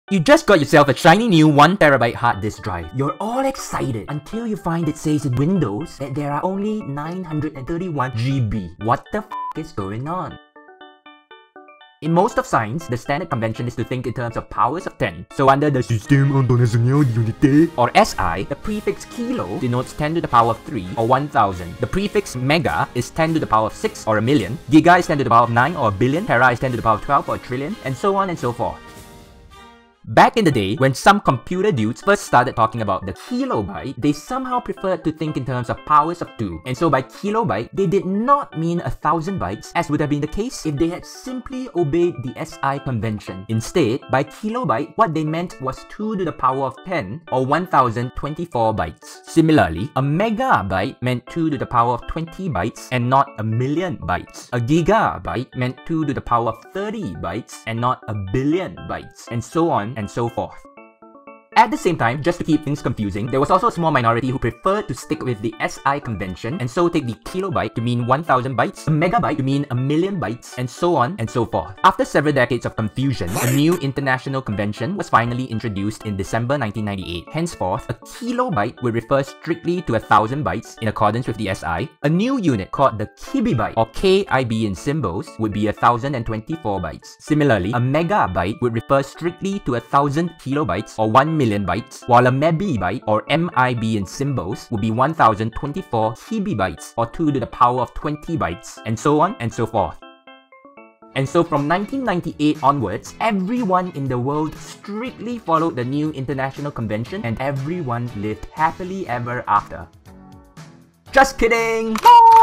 You just got yourself a shiny new 1TB hard disk drive. You're all excited until you find it says in Windows that there are only 931 GB. What the f is going on? In most of science, the standard convention is to think in terms of powers of 10. So under the Système International d'Unité, or SI, the prefix kilo denotes 10 to the power of 3 or 1000. The prefix mega is 10 to the power of 6 or a million. Giga is 10 to the power of 9 or a billion. Tera is 10 to the power of 12 or a trillion, and so on and so forth. Back in the day, when some computer dudes first started talking about the kilobyte, they somehow preferred to think in terms of powers of 2. And so by kilobyte, they did not mean 1000 bytes, as would have been the case if they had simply obeyed the SI convention. Instead, by kilobyte, what they meant was 2 to the power of 10 or 1024 bytes. Similarly, a megabyte meant 2 to the power of 20 bytes and not a million bytes. A gigabyte meant 2 to the power of 30 bytes and not a billion bytes, and so on and so forth. At the same time, just to keep things confusing, there was also a small minority who preferred to stick with the SI convention and so take the kilobyte to mean 1000 bytes, a megabyte to mean a million bytes, and so on and so forth. After several decades of confusion, a new international convention was finally introduced in December 1998. Henceforth, a kilobyte would refer strictly to 1000 bytes in accordance with the SI. A new unit called the Kibibyte, or KIB in symbols, would be 1024 bytes. Similarly, a megabyte would refer strictly to 1000 kilobytes or 1 million bytes, while a mebibyte or MIB in symbols would be 1024 Kibibytes or 2 to the power of 20 bytes, and so on and so forth. And so from 1998 onwards, everyone in the world strictly followed the new international convention and everyone lived happily ever after. Just kidding!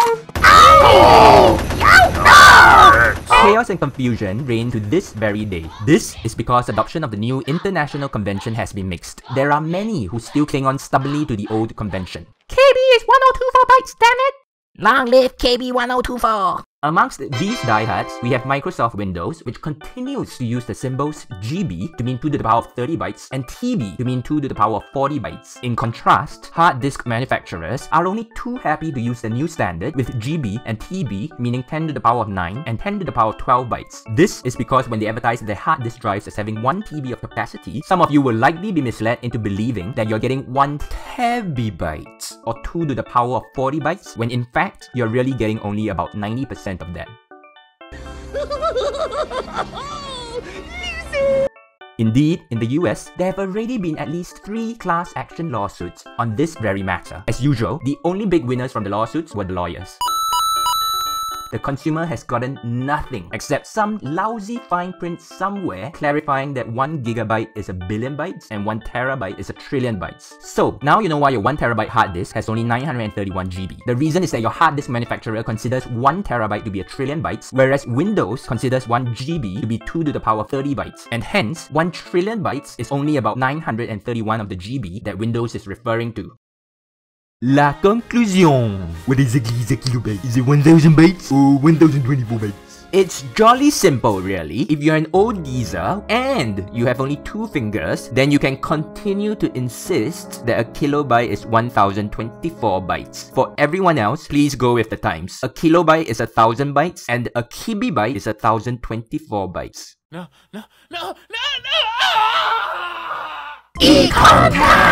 Chaos and confusion reign to this very day. This is because adoption of the new international convention has been mixed. There are many who still cling on stubbornly to the old convention. KB is 1024 bytes, damn it! Long live KB 1024! Amongst these diehards, we have Microsoft Windows, which continues to use the symbols GB to mean 2 to the power of 30 bytes and TB to mean 2 to the power of 40 bytes. In contrast, hard disk manufacturers are only too happy to use the new standard with GB and TB meaning 10 to the power of 9 and 10 to the power of 12 bytes. This is because when they advertise their hard disk drives as having 1 TB of capacity, some of you will likely be misled into believing that you're getting 1 Kibibyte or 2 to the power of 40 bytes, when in fact, you're really getting only about 90% of that. Indeed, in the US, there have already been at least 3 class action lawsuits on this very matter. As usual, the only big winners from the lawsuits were the lawyers. The consumer has gotten nothing except some lousy fine print somewhere clarifying that 1 gigabyte is a billion bytes and 1 terabyte is a trillion bytes. So now you know why your 1 terabyte hard disk has only 931 GB. The reason is that your hard disk manufacturer considers 1 terabyte to be a trillion bytes, whereas Windows considers 1 GB to be 2 to the power of 30 bytes. And hence, 1 trillion bytes is only about 931 of the GB that Windows is referring to. La conclusion. What exactly is a kilobyte? Is it 1000 bytes or 1024 bytes? It's jolly simple really. If you're an old geezer and you have only 2 fingers, then you can continue to insist that a kilobyte is 1024 bytes. For everyone else, please go with the times. A kilobyte is 1000 bytes and a kibibyte is 1024 bytes. E-contact!